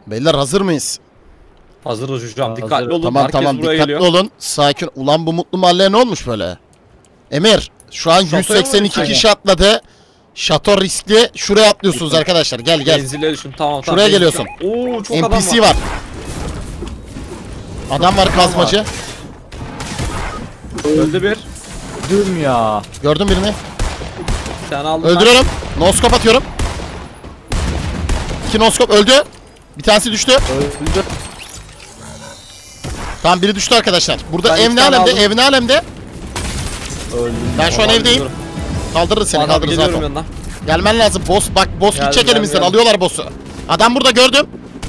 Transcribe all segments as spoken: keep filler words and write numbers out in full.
Beyler hazır mıyız? Hazırız hocam. Hazır. Dikkatli olun. Tamam Herkes tamam buraya dikkatli geliyor. olun. Sakin. Ulan bu mutlu mahalleye ne olmuş böyle? Emir şu an Şatoya yüz seksen iki mı? kişi atladı. Şato riskli. Şuraya atlıyorsunuz arkadaşlar. Gel gel. Benzile düşün. Tamam tamam. Şuraya geliyorsun. Oo çok N P adam C var. var. Adam var kazmacı. Öldü bir. Düm ya. Gördüm birini. Sen aldın. Öldürüyorum. Noskop atıyorum. İki noskop öldü. Bir tanesi düştü. Öldü. Tamam biri düştü arkadaşlar. Burada Ben ev iki ne tane alemde? aldım. Ev ne alemde? Öldü. Ben şu an Tamam, evdeyim. dur. Kaldırırız seni, Bak, kaldırırız geliyorum zaten. yanına. Gelmen lazım. Boss bak, boss Geldim, gidecek geldim, elimizden. geldim. Alıyorlar boss'u. Adam burada gördüm.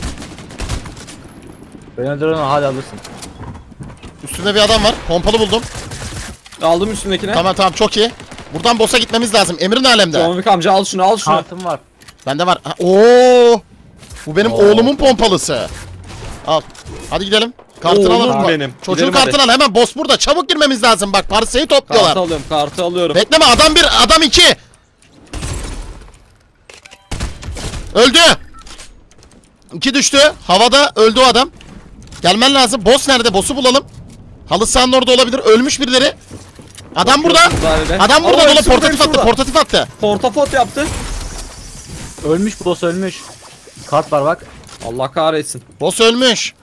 Ben öldürürüm, hadi alırsın. Üstünde bir adam var. Pompalı buldum. Aldım üstündekine. Tamam tamam çok iyi. Buradan boss'a gitmemiz lazım. Emir'in alemde. John Wick amca al şunu al şunu. Kartım var. Bende var. Ha, Oo! Bu benim Oo. oğlumun pompalısı. Al. Hadi gidelim. Kartını Oğlum alalım. benim. Çocuğun Gidelim kartını al. Hemen boss burada. Çabuk girmemiz lazım. Bak parsayı topluyorlar. Kartı alıyorum kartı alıyorum. Bekleme, adam bir, adam iki. Öldü. İki düştü. Havada öldü o adam. Gelmen lazım. Boss nerede? Boss'u bulalım. Halı sahanın orada olabilir. Ölmüş birileri. Adam burada. Dairede. Adam burada. Aa, Dola hepsi portatif burada, attı. hepsi Portatif attı. burada. Portafot yaptı. Ölmüş bu boss, ölmüş. Kart var bak. Allah kahretsin. Boss ölmüş.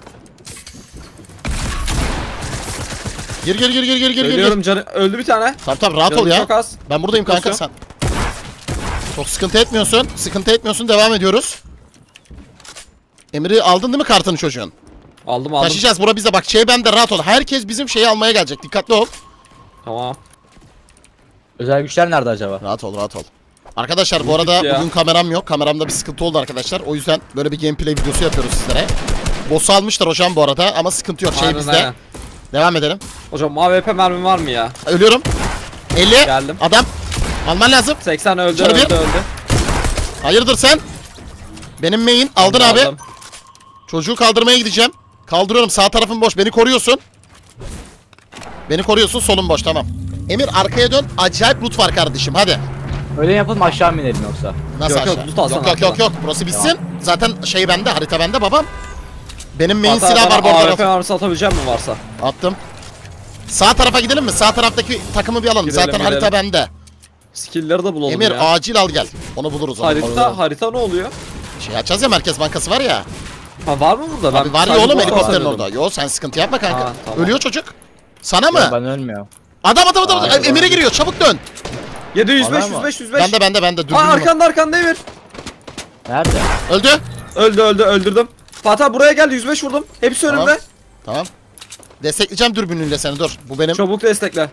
Gir gir gir gir gir gir gir. Ölüyorum canı. Öldü bir tane. Tamam tamam rahat ol Canım ya. çok az. Ben buradayım kanka Basıyor. sen. Çok sıkıntı etmiyorsun. Sıkıntı etmiyorsun. Devam ediyoruz. Emir'i aldın değil mi kartını çocuğun? Aldım aldım. Taşıyacağız. Bura bize bak. Şey bende, rahat ol. Herkes bizim şeyi almaya gelecek. Dikkatli ol. Tamam. Özel güçler nerede acaba? Rahat ol, rahat ol. Arkadaşlar bu arada ya. bugün kameram yok. Kameramda bir sıkıntı oldu arkadaşlar. O yüzden böyle bir gameplay videosu yapıyoruz sizlere. Boss'u almışlar hocam bu arada ama sıkıntı yok. Şey Aynen, bizde. aynen. Devam edelim. Hocam A W P mermi var mı ya? Ölüyorum. elli. Geldim. Adam. Alman lazım. seksen öldü Canı bir. öldü öldü. Hayırdır sen? Benim main. Aldın abi. Aldım. Çocuğu kaldırmaya gideceğim. Kaldırıyorum. Sağ tarafın boş. Beni koruyorsun. Beni koruyorsun. Solun boş. Tamam. Emir arkaya dön. Acayip loot var kardeşim. Hadi. Öyle yapalım, aşağı mı inelim yoksa? Nasıl Yok, yok, aşağı? loot alsana yok yok yok arkadan. yok. Burası bitsin. Zaten şey bende. Harita bende babam. Benim main Hatta silah var bu bana A W arada. P mermisi atabileceğim mi varsa? Attım. Sağ tarafa gidelim mi? Sağ taraftaki takımı bir alalım. Gidelim, Zaten harita gidelim. bende. Skill'leri de bulalım Emir ya. acil al gel. Onu buluruz. Onu. Harita, harita ne oluyor? Şey açacağız ya, Merkez Bankası var ya. Ha var mı burada? Abi var ya sadece oğlum bu helikopterin sanıyordum. orada. Yo sen sıkıntı yapma kanka. Ha, tamam. Ölüyor çocuk. Sana mı? Yok, ben ölmüyorum. Adam adam adam. Hayır, Emir'e ben- giriyor. Çabuk dön. yedi yüz beş Var mı? yüz beş yüz beş. Bende bende bende. Dürbün Aa var. arkanda arkanda Emir. Nerede? Öldü. Öldü öldü öldürdüm. Fatih buraya geldi yüz beş vurdum. Hepsi Tamam. önümde. Tamam. Destekleyeceğim dürbünüyle seni, dur. Bu benim. Çabuk destekle.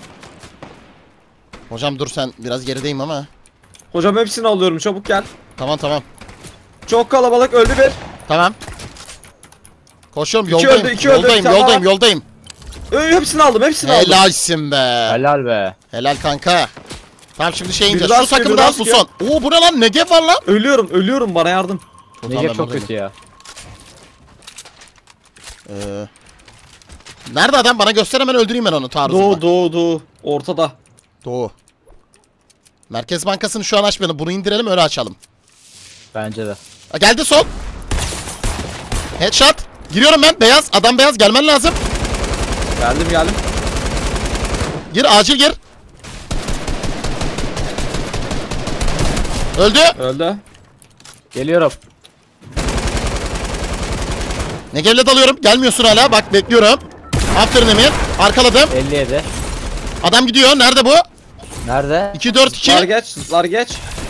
Hocam dur, sen biraz gerideyim ama. Hocam hepsini alıyorum çabuk gel. Tamam tamam. Çok kalabalık öldü bir. Tamam. Koşuyorum, İki yoldayım. öldü, iki öldü, yoldayım, bir tane yoldayım, daha. yoldayım. Ö, hepsini aldım hepsini aldım. Helalsin be. Helal be. Helal kanka. Tamam şimdi şey Bir ineceğiz. daha Şu sıkıyor, takım bir daha daha bu sıkıyor. son. Oo bu ne lan? Negev var lan. Ölüyorum ölüyorum bana yardım. Tamam, ben Negev çok buradayım. kötü ya. Ee, nerede adam? Bana göster, hemen öldüreyim ben onu taarruzumla. Doğu doğu doğu. Ortada. Doğu. Merkez Bankası'nı şu an açmayalım. Bunu indirelim, öyle açalım. Bence de. Ha, geldi sol. Headshot. Giriyorum ben. Beyaz. Adam beyaz. Gelmen lazım. Geldim geldim. Gir. Acil gir. Öldü. Öldü. Geliyorum. Negevle dalıyorum. Gelmiyorsun hala. Bak bekliyorum. Aferin Emir. Arkaladım. elli yedi. Adam gidiyor. Nerede bu? Nerede? iki dört Zıplar iki. geç zıplar geç.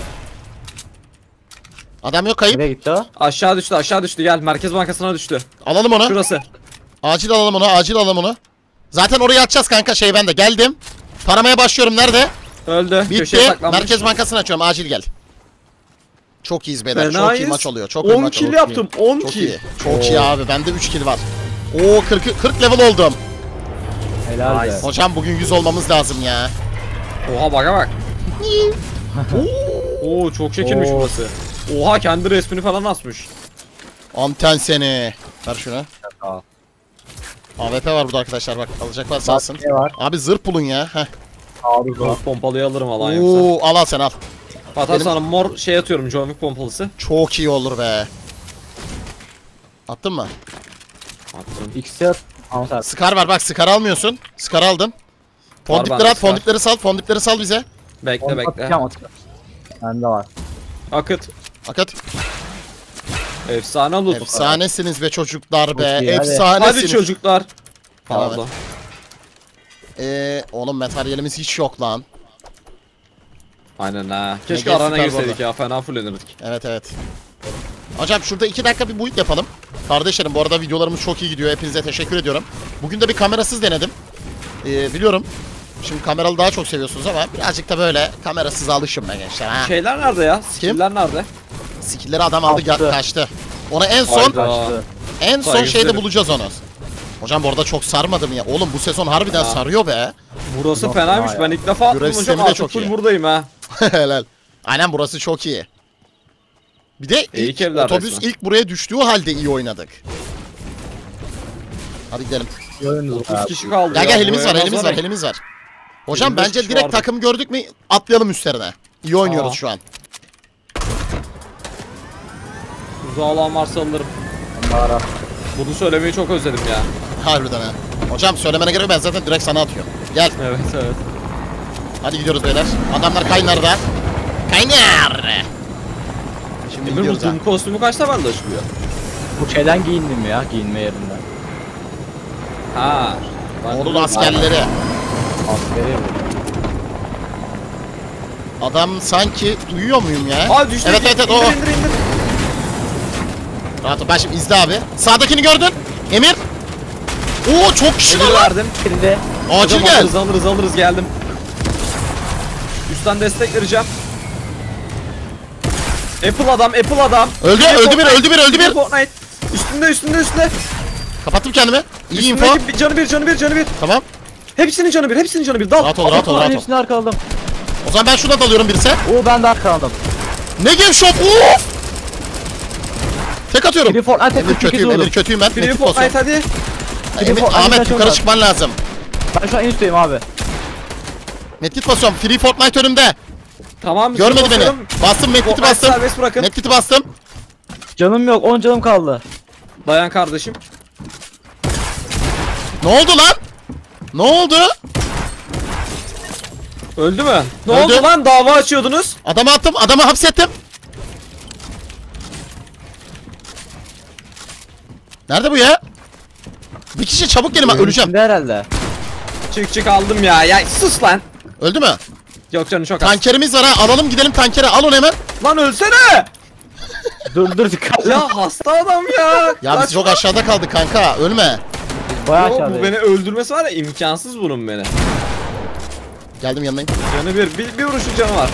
Adam yok, kayıp. Nereye gitti o? Aşağı düştü aşağı düştü gel Merkez Bankası'na düştü. Alalım onu. Şurası. Acil alalım onu. Acil alalım onu. Zaten oraya atacağız kanka. Şey bende. Geldim. Taramaya başlıyorum. Nerede? Öldü. Köşeye Bitti. saklanmış. Merkez Bankası'nı açıyorum. Acil gel. Çok iyiyiz beyler. Çok iyi Fenayız. maç oluyor. Çok iyi on maç kill oluyor. yaptım. on Çok kill. iyi. Çok iyi abi. Bende üç kill var. Oo kırk, kırk level oldum. Helal Nice. be. Hocam bugün yüz olmamız lazım ya. Oha baka bak. Oo çok çekilmiş Oo. burası. Oha kendi resmini falan asmış. Anten seni. Ver şunu. Aa. A W P var burada arkadaşlar, bak alacak varsa alsın. Ne var? Abi zırh bulun ya. Heh. Taarruz var. Çok pompalıyı alırım alan yoksa. Oo al al sen al. Hatta benim- sana mor şey atıyorum John Wick pompalısı. Çok iyi olur be. Attın mı? Attım. X'e at. Ahmet abi. Scar var bak, Scar almıyorsun. Scar aldın. Fondipleri bende at, Scar. fondipleri sal, fondipleri sal bize. Bekle Onu bekle. atacağım atacağım. Bende var. Akıt. Fakat Efsane loot. efsanesiniz be çocuklar be. Çok iyi, hadi. Efsanesiniz. Hadi çocuklar. Tamam, Pardon. Ee, oğlum materyalimiz hiç yok lan. Aynen ha. Keşke Mega arana süper girseydik bu ya. Fena fullenirdik. Evet evet. Hocam şurada iki dakika bir build yapalım. Kardeşlerim bu arada videolarımız çok iyi gidiyor. Hepinize teşekkür ediyorum. Bugün de bir kamerasız denedim. Ee, biliyorum. Şimdi kameralı daha çok seviyorsunuz ama birazcık da böyle kamerasız alışın be gençler ha. Şeyler nerede ya? Skill'ler nerede? Skill'leri adam aldı Attı. ga- kaçtı. Ona en son Hayda. Kaçtı. en son Saygı şeyde ederim. bulacağız onu. Hocam bu arada çok sarmadı mı ya? Oğlum bu sezon harbiden Ha. sarıyor be. Burası Yok fenaymış. ya. Ben ilk defa attım Görev hocam. sistemi de Artık çok full iyi. buradayım ha. Helal. Aynen burası çok iyi. Bir de İyi ilk ki evler otobüs resmen. ilk buraya düştüğü halde iyi oynadık. Hadi gidelim. Oyunuz üç var. kişi kaldı Gel ya. gel elimiz Buraya var elimiz var nazar- elimiz var. Hocam yirmi beş bence kişi direkt vardı. takım gördük mü atlayalım üstlerine. İyi oynuyoruz Aa. şu an. Uzağı olan varsa alırım. Mağara. Bunu söylemeyi çok özledim ya. Harbiden ha. Hocam söylemene gerek yok, ben zaten direkt sana atıyorum. Gel Evet evet. hadi gidiyoruz beyler. Adamlar kaynar da. Kaynar. Şimdi Emir bu gidiyoruz ha. Doom kostümü kaçta bende açılıyor? Bu şeyden giyindim ya, giyinme yerinden. Ha. Ben Ordu de- askerleri. Askeri bu. Adam sanki duyuyor muyum ya? Aa düştü. Evet evet evet o. o. İndir indir indir. Rahat ol. Ben şimdi izle abi. Sağdakini gördün. Emir. Oo çok kişi Emir var lan. verdim. Bir de Acil Hocam gel. alırız alırız alırız geldim. Üstten destek vereceğim. Apple adam, Apple adam. Öldü, öldü bir, öldü bir, öldü bir. Fortnite. Üstünde, üstünde, üstünde. Kapattım kendimi. İyi info. Üstündeki bir- Canı bir, canı bir, canı bir. Tamam. Hepsinin canı bir, hepsinin canı bir. Dal. Rahat ol, rahat ol, Allah'ın rahat ol. hepsini arkaladım. O zaman ben şuna dalıyorum birisi. Oo ben de arkaladım. Ne game shop? Of! Tek atıyorum. Biri Fortnite Emir kötüyüm, Emir kötüyüm ben. Biri Medkit Fortnite basıyorum. hadi. Emir, Fortnite Ahmet kaçıyor yukarı lan. çıkman lazım. Ben şu an en üstteyim abi. Medkit basıyorum. Free Fortnite önümde. Tamam. Görmedi beni. basıyorum. Bastım, medkit'i Fortnite bastım. serbest bırakın. Medkit'i bastım. Canım yok, on canım kaldı. Dayan kardeşim. Ne oldu lan? Ne oldu? Öldü mü? Ne Öldü. oldu lan? Dava açıyordunuz. Adamı attım, adamı hapsettim. Nerede bu ya? Bir kişi çabuk gelin, ben Oyunun öleceğim. içinde herhalde. Çık çık aldım ya. Ya sus lan. Öldü mü? Yok canım çok az. Tankerimiz var ha, alalım gidelim tankere, al onu hemen. Lan ölsene. Dur dur dikkat. Ya hasta adam ya. Ya biz çok aşağıda kaldık kanka, ölme. Bayağı Yo, bu aşağıdayım. beni öldürmesi var ya, imkansız bunun beni. Geldim yanındayım. Canı bir, bir, bir vuruşun canı var.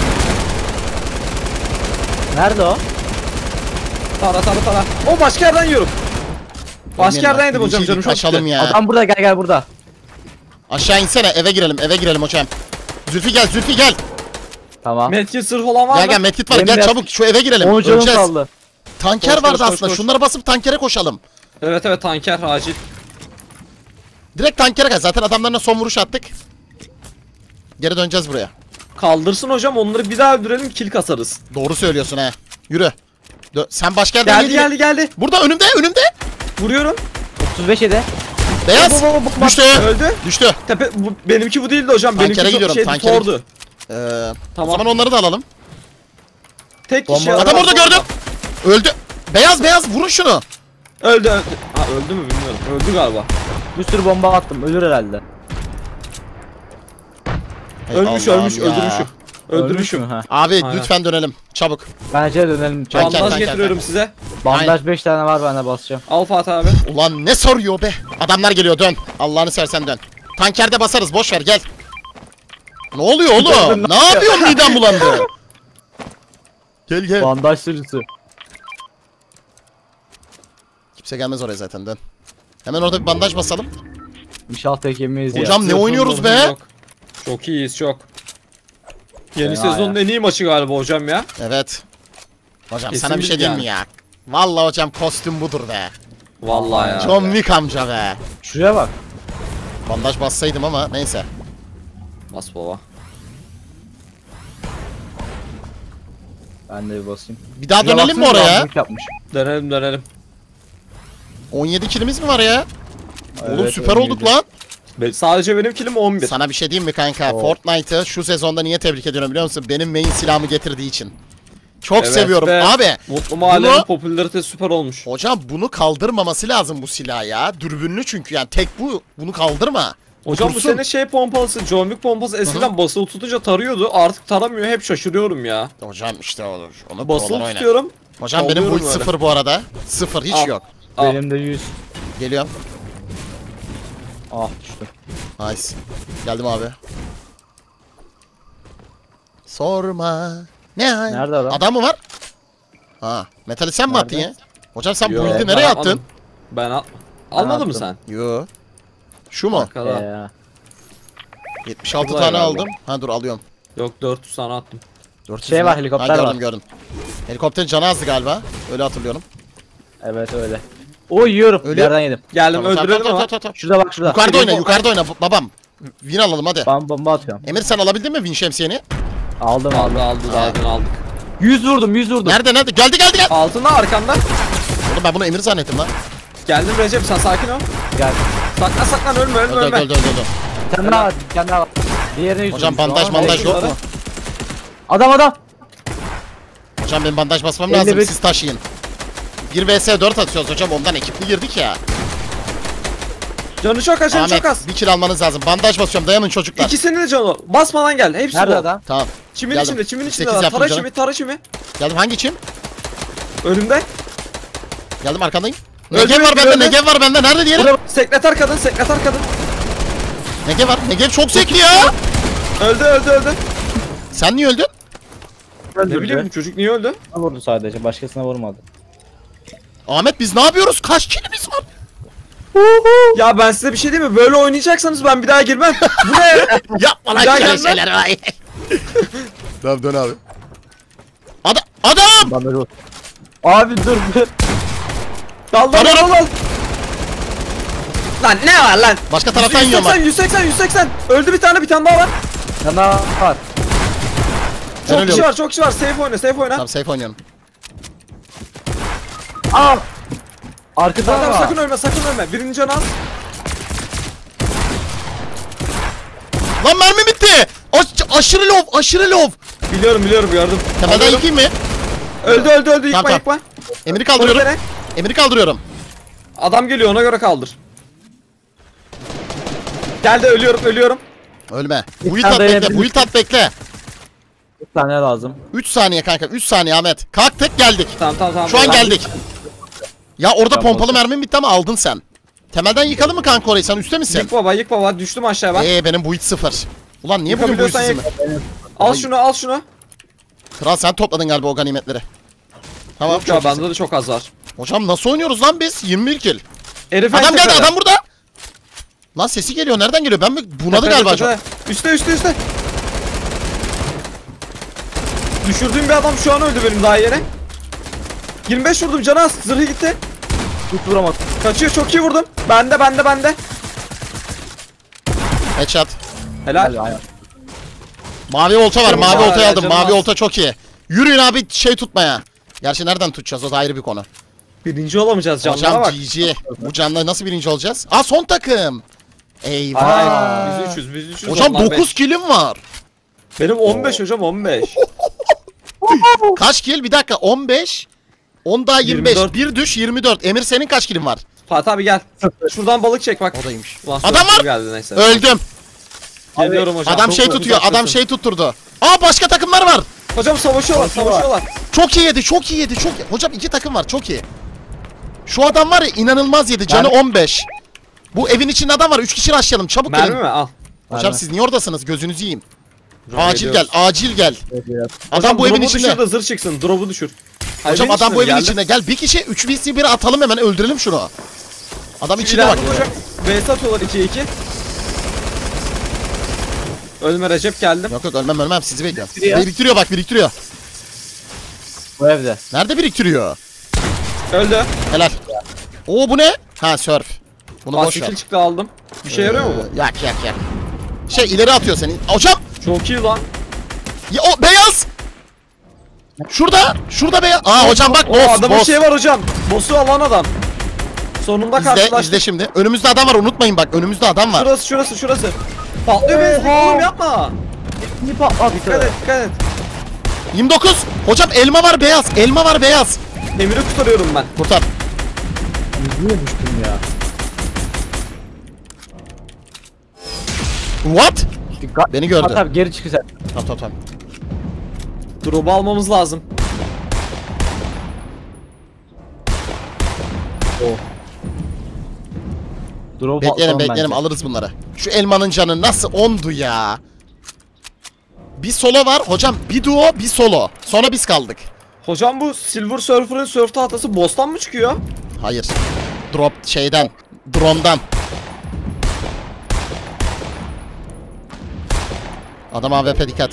Nerede o? Tara tara tara. O başka yerden yiyorum. Başka yerden yedim hocam, canım çok Kaçalım gitti. ya. Adam burada, gel gel burada. Aşağı insene, eve girelim, eve girelim hocam. Zülfü gel, Zülfü gel. Tamam. Medkit sırf olan var Gel mı? gel, medkit var, Benim gel de- çabuk şu eve girelim. on canım Öleceğiz. kaldı. Tanker Koş, vardı koş, koş, aslında, koş. şunlara basıp tankere koşalım. Evet evet, tanker acil. Direkt tankere gel, zaten adamlarına son vuruş attık. Geri döneceğiz buraya. Kaldırsın hocam, onları bir daha öldürelim, kill kasarız. Doğru söylüyorsun he. Yürü. Dö- Sen başka yerden Geldi yedin. geldi geldi. Burada önümde, önümde. Vuruyorum. otuz beş yedi. Beyaz. Bu, bu, bu, bu, Düştü. Öldü. Düştü. Tepe bu, benimki bu değildi hocam. Tankere benimki gidiyorum, şeydi, tankere Ford'u. Ee, Tamam. O zaman onları da alalım. Tek kişi. Bomba- Adam orada gördüm. Öldü. Beyaz beyaz vurun şunu. Öldü öldü. Ha öldü mü bilmiyorum. Öldü galiba. Bir sürü bomba attım, ölür herhalde. Hey ölmüş Allah'ım ölmüş ya. öldürmüşüm. Ölmüş Öldürmüşüm. mü? Ha. Abi Aynen. lütfen dönelim. Çabuk. Bence dönelim. Tanker, Çabuk. Bandaj tanker, getiriyorum tanker. size. Bandaj beş tane var, ben de basacağım. Al Fatih abi. Ulan ne soruyor be. Adamlar geliyor, dön. Allah'ını seversen dön. Tankerde basarız, boş ver gel. Ne oluyor oğlum? Ne yapıyorsun, midem bulandı. Gel gel. Bandaj sürüsü. Kimse gelmez oraya zaten, dön. Hemen orada bir bandaj basalım. İnşallah tek yemeyiz ya. Hocam ne oynuyoruz be? Yok. Çok iyiyiz çok. Yeni Fena sezonun ya. en iyi maçı galiba hocam ya. Evet. Hocam Kesin sana bir şey biz diyeyim mi yani. ya? Vallahi hocam kostüm budur be. Vallahi ya. John Wick amca be. Şuraya bak. Bandaj bassaydım ama neyse. Bas baba. Ben de bir basayım. Bir daha Şuraya dönelim mi baksana, oraya? damızlık Yapmış. Dönelim dönelim. on yedi kilimiz mi var ya? Oğlum Evet, süper on olduk yedi. lan. Be- Sadece benim kilim on bir. Sana bir şey diyeyim mi kanka? Oo. Fortnite'ı şu sezonda niye tebrik ediyorum biliyor musun? Benim main silahımı getirdiği için. Çok Evet seviyorum be. abi. Mutlu Mahalle'nin Bunu- popülaritesi süper olmuş. Hocam bunu kaldırmaması lazım bu silah ya. Dürbünlü çünkü yani tek bu. Bunu kaldırma. Hocam bu Otursun. sene şey pompalısı, John Wick pompası eskiden basılı tutunca tarıyordu. Artık taramıyor. Hep şaşırıyorum ya. Hocam işte olur. Onu Basılı prolar oynar. tutuyorum. Hocam benim Alıyorum bu öyle. sıfır bu arada. Sıfır hiç Al. yok. Al. Benim de yüz. Geliyorum. Ah düştü. Nice. Geldim abi. Sorma. Ne hal? Nerede adam? Adam mı var? Ha. Metali sen mi Nerede? attın ya? Hocam sen Yo, bu ildi ben nereye atmadım. attın? Ben al. Almadın mı attım. sen? Yo. Şu mu? Arkada. Ee, yetmiş altı Burada tane herhalde. aldım. Ha dur alıyorum. Yok dört yüz tane attım. dört yüz Şey mü? var, helikopter ha, gördüm, var. gördüm. Helikopterin canı azdı galiba. Öyle hatırlıyorum. evet öyle. O yiyorum. Öyle- Yerden yedim. Geldim Tamam, tamam, öldürelim tamam, ama. tamam, tamam. Şurada bak şurada. Yukarıda oyna, Benim- yukarıda oyna babam. Win alalım hadi. Ben bomba atıyorum. Emir sen alabildin mi win şemsiyeni? Aldım aldım. Aldı aldı daha dün aldık. yüz vurdum yüz vurdum. Nerede nerede? Geldi geldi geldi. Altında arkanda. Oğlum ben bunu Emir zannettim lan. Geldim Recep sen sakin ol. Gel. Saklan saklan ölme ölme Öldü öldü ölme. öldü öldü. Bir tane daha var. Bir tane daha var. Diğerine yüz Hocam vurdum. bandaj Tamam. bandaj yok Şunları- mu? Adam adam. Hocam benim bandaj basmam elli lazım bir. siz taşıyın. bir vs dört atıyoruz hocam ondan ekipli girdik ya. Canı çok az canı Ahmet çok az. bir kill almanız lazım. Bandaj basıyorum dayanın çocuklar. İkisinin de canı. Basmadan gel. Hepsi Nerede bu. adam? Tamam Çimin Geldim. içinde çimin içinde sekiz var. yaptım Tara canım. çimi tara çimi. geldim hangi çim? Önümde. Geldim arkandayım. Öldü, Negev var öldü, bende öldü. Negev var bende nerede diyelim? Burada sekreter kadın sekreter kadın. Negev var Negev çok zevkli ya. Öldü öldü öldü. Sen niye öldün? Ne bileyim bu çocuk niye öldü? Bana vurdu sadece. Başkasına vurmadı. Ahmet biz ne yapıyoruz? Kaç killimiz var? Ya ben size bir şey diyeyim mi? Böyle oynayacaksanız ben bir daha girmem. Bu ne? Yapma lan Ya şöyle gelme. şeyler vay. Tamam dön abi. Adam adam! Bandaj vur. Abi dur dur. Dal dal dal dal. Lan ne var lan? Başka taraftan yiyorum bak. yüz seksen yüz seksen. Öldü bir tane bir tane daha var. Bir tane daha var. Ben Çok kişi ölüyorum. var çok kişi var. Safe oyna safe oyna. Tamam safe oynuyorum. Aa. Arkada Tamam var. sakın ölme sakın ölme. Birinci can al. Lan mermi bitti. Aş- aşırı low aşırı low. Biliyorum biliyorum gördüm. Temelden Alıyorum. yıkayım mı? Öldü öldü öldü yıkma Tamam, yıkma. Emir'i Koru kaldırıyorum. beni. Emir'i kaldırıyorum. Adam geliyor ona göre kaldır. Geldi ölüyorum ölüyorum. Ölme. Bir Build tane at bekle. dayanabilirsin. Build at bekle. Bir tane lazım. üç saniye kanka. üç saniye Ahmet. Kalktık geldik. Tamam tamam tamam. Şu an Tamam. geldik. Ya orada Tamam, pompalı okey. mermin bitti ama aldın sen. Temelden yıkalım mı kanka orayı? Sen üstte misin? Yık baba yık baba düştüm aşağı ben. Eee benim build sıfır. Ulan niye bugün build Yıkabiliyorsan sıfır? yık. Al şunu al şunu. Kral sen topladın galiba o ganimetleri. Tamam Yok ya çok iyisin. bende de çok az var. Hocam nasıl oynuyoruz lan biz? yirmi bir kill. Herif Adam en geldi tepede. adam burada. Lan sesi geliyor nereden geliyor? Ben mi bunadı Tepede, galiba tepede. çok. Üste üste üste. Düşürdüğüm bir adam şu an öldü benim daha yeni. yirmi beş vurdum canı az. Zırhı gitti. Hiç vuramadım. Kaçıyor çok iyi vurdum. Bende bende bende. Headshot. Helal. Hadi aynen. Mavi olta var. Canım Mavi var oltayı ya, aldım. canım Mavi az. olta çok iyi. Yürüyün abi şey tutmaya. Gerçi nereden tutacağız o da ayrı bir konu. Birinci olamayacağız canlara Hocam bak. G G. Bu canla nasıl birinci olacağız? Aa son takım. Eyvah. Aa. Biz üçüz biz üçüz. Hocam onlar dokuz beş. killim var. Benim on beş hocam on beş. Kaç kill? Bir dakika on beş. on daha yirmi beş. yirmi dört. Bir düş yirmi dört. Emir senin kaç killin var? Fatih abi gel. Şuradan balık çek bak. Odaymış. Ulan Adam sözlü var. Geldi neyse. Öldüm. Geliyorum hocam. Adam Çok şey çok tutuyor. Adam uzaktasın. şey tutturdu. Aa başka takımlar var. Hocam savaşıyorlar savaşıyorlar. Çok iyi yedi. Çok iyi yedi. Çok iyi. Hocam iki takım var. Çok iyi. Şu adam var ya inanılmaz yedi. Canı Ben- on beş. Bu evin içinde adam var. üç kişi rushlayalım. Çabuk Mermi gelin. mi? Al. Hocam Mermi. siz niye oradasınız? Gözünüzü yiyeyim. Hocam Acil gel. geliyoruz. Acil gel. Evet, evet. Adam Hocam, bu evin drop'u içinde. düşür de zırh çıksın. Drop'u düşür. Hayır, Hocam evin adam bu evin geldi. içinde. Gel bir kişi üç vs biri atalım hemen öldürelim şunu. Adam içinde bak. İleride hocam. Base atıyorlar ikiye iki. Ölme Recep geldim. Yok yok ölmem ölmem sizi bekliyorum. Biriktiriyor. Biriktiriyor bak biriktiriyor. Bu evde. Nerede biriktiriyor? Öldü. Helal. Oo bu ne? Ha surf. Bunu boş ver. Basikil çıktı aldım. Bir şey yarıyor mu bu? Ee, Yak yak yak. Şey ileri atıyor seni. Hocam Çok iyi lan. ya, o beyaz. Şurada. Şurada beyaz. Aa hocam bak O boss adamın boss. şey var hocam. Boss'u alan adam. Sonunda İzle, karşılaştık. izle şimdi. Önümüzde adam var, unutmayın bak. Önümüzde adam var. Şurası şurası şurası. Patlıyor benzin oğlum yapma. İyi patlattı. Dikkat et dikkat et. yirmi dokuz. Hocam elma var beyaz. Elma var beyaz. Emir'i kurtarıyorum ben. Kurtar. Yüzüne düştüm ya. What? Dikkat. Beni gördü. Tabii geri çıkı sen. Tamam tamam tamam. Drop'u almamız lazım. Drop Bekleyelim atalım bekleyelim bence. alırız bunları. Şu elmanın canı nasıl ondu ya. Bir solo var hocam, bir duo bir solo. Sonra biz kaldık. Hocam bu Silver Surfer'ın surf tahtası boss'tan mı çıkıyor? Hayır. Drop şeyden. Drone'dan. Adam A W P dikkat.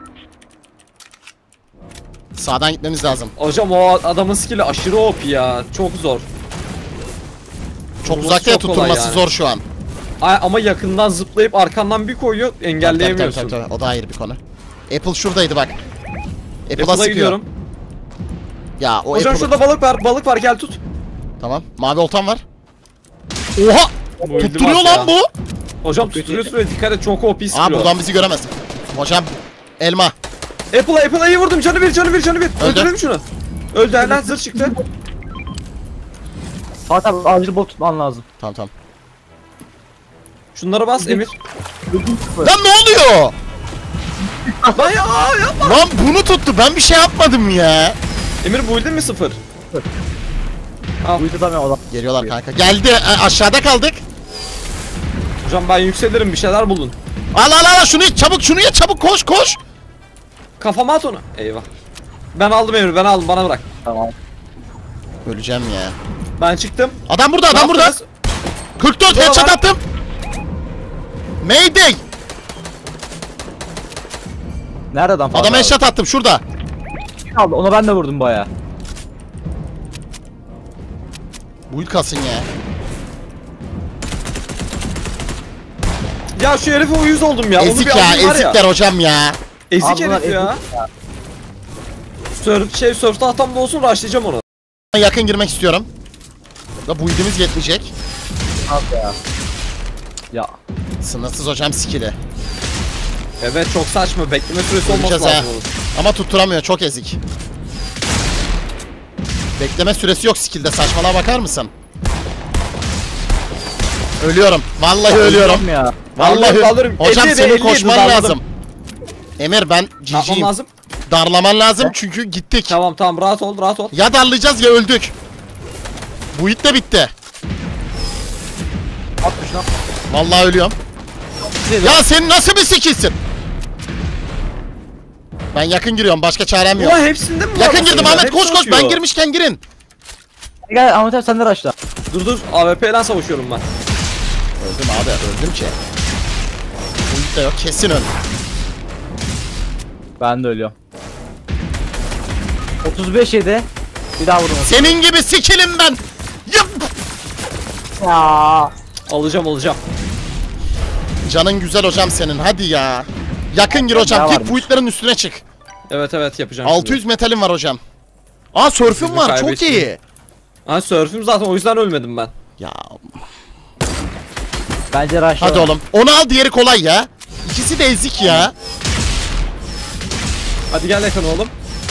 Sağdan gitmemiz lazım. Hocam o adamın skill'i aşırı O P ya. Çok zor. Çok Vurması uzakta ya, çok kolay tutturması yani. zor şu an. Ay, ama yakından zıplayıp arkandan bir koyuyor, engelleyemiyorsun. Tabii, tabii, tabii, tabii. O da ayrı bir konu. Apple şuradaydı bak. Apple'a Apple'a sıkıyor. gidiyorum. Ya o Hocam Apple'ı- şurada balık var, balık var gel tut. Tamam. Mavi oltam var. Oha! Bu öldü Tutturuyor bak lan ya. bu. Hocam tutuyor tutuyor dikkat et çok O P skill Aa o. buradan bizi göremez. Hocam elma. Apple'a Apple'a iyi vurdum canı bir canı bir canı bir. Öldü. Öldürelim şunu. Öldü helal zırh çıktı. Fatih abi acil bot tutman lazım. Tamam tamam. Şunlara bas Emir. Lan ne oluyor? Lan ya aa, yapma. Lan bunu tuttu. Ben bir şey yapmadım ya. Emir build'in mi sıfır? Al. Buydu da ben adam. Geliyorlar kanka. Geldi. E, aşağıda kaldık. Hocam ben yükselirim bir şeyler bulun. Al al al şunu ye, çabuk şunu ye, çabuk koş koş. Kafama at onu. Eyvah. Ben aldım Emir ben aldım bana bırak. Tamam. Öleceğim ya. Ben çıktım. Adam burada, Ne adam burada. yaptınız? kırk dört Burada headshot var. attım. Mayday. Nerede adam Fatih Adama abi? headshot attım şurada. Aldı. Ona ben de vurdum baya. Bu ilk kalsın ya. Ya şu herife uyuz oldum ya. Onu Ezik bir ya, alayım var ezikler hocam ya. Ezik Abi bunlar herif ya. Surf, şey surf tahtamda olsun rushlayacağım onu. Yakın girmek istiyorum. Da bu ilgimiz yetmeyecek. Abi ya. Ya. Sınırsız hocam skill'i. Evet çok saçma bekleme süresi olması Göreceğiz ha. lazım onun. Ama tutturamıyor, çok ezik. Bekleme süresi yok skill'de, saçmalığa bakar mısın? Ölüyorum. Vallahi ölüyorum. Öleceğim ya. Vallahi. Kaldırırım, kaldırırım. Hocam elli, senin elli, koşman darladım. lazım. Emir ben Ne yapmam G G'yim. lazım? Darlaman lazım çünkü gittik. Tamam tamam rahat ol rahat ol. Ya darlayacağız ya öldük. Bu it de bitti. At şuna. Vallahi ölüyorum. Ya sen nasıl bir skillsin? Ben yakın giriyorum, başka çarem yok. Ulan hepsinde mi var Yakın bu girdim sefer? Ahmet, Hepsi koş koş, ben atıyor. girmişken girin. Gel Ahmet abi sen de raşla. Dur dur A W P ile savaşıyorum ben. Öldüm abi, öldüm ki. Bu it de yok, kesin öldüm. Ben de ölüyorum. otuz beş yedi. Bir daha vurdum. Senin gibi skillim ben. Yap. Ya. Alacağım alacağım. Canın güzel hocam senin, hadi ya. Yakın gir hocam, Ne git varmış? bu itlerin üstüne çık. Evet evet yapacağım altı yüz metalim var hocam. Aa sörfüm Bizi var, çok kaybettin. iyi. şimdi. Ha surf'üm zaten o yüzden ölmedim ben. Ya Bence raşla. hadi oğlum. Onu al, diğeri kolay ya. İkisi de ezik ya. Hadi gel yakın oğlum.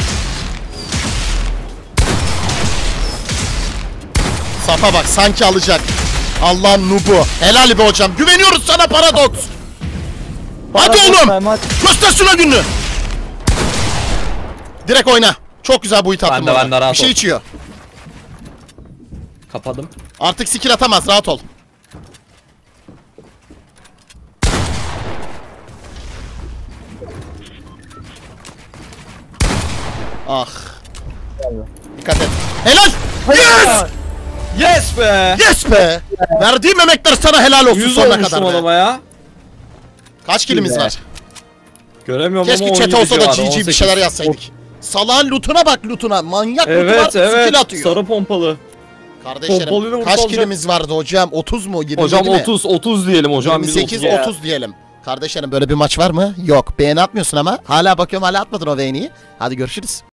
Safa bak, sanki alacak. Allah'ın nubu. Helal be hocam. Güveniyoruz sana Paradox. Hadi oğlum. Hadi. Göster şuna gününü. Direkt oyna. Çok güzel bu it attım Ben de, orada. ben de, rahat Bir şey ol. içiyor. Kapadım. Artık skill atamaz, rahat ol. Ah. Dikkat et. Helal. Yes! Yes be! Yes be! Verdiğim emekler sana helal olsun yüz sonuna olmuştum kadar be. adama ya. Kaç kilimiz be. var? Göremiyorum Keşke ama chat on yedi olsa da civarı, G G bir on sekiz. şeyler yazsaydık. Salağın lootuna bak, lootuna. Manyak lootu Evet var, skill evet atıyor. sarı pompalı. Kardeşlerim Pompalıyla vursa kaç olacak. kilimiz vardı hocam? otuz mu? yirmi yedi Hocam mi? otuz otuz diyelim hocam biz yirmi sekiz otuz. otuz diyelim. Kardeşlerim böyle bir maç var mı? Yok. Beğeni atmıyorsun ama. Hala bakıyorum, hala atmadın o beğeniyi. Hadi görüşürüz.